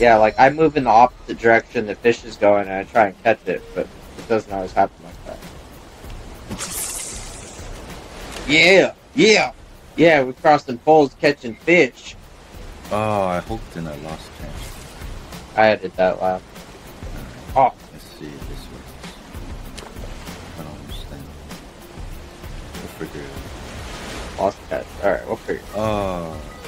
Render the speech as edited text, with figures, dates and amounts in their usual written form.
Yeah, like I move in the opposite direction the fish is going and I try and catch it, but it doesn't always happen like that. Yeah, yeah, yeah, we're crossing poles catching fish. Oh, I hooked and I lost chance. I added that laugh. Oh. Let's see if this works. I don't understand. We'll figure it out. Lost catch. Alright, we'll figure it out. Oh.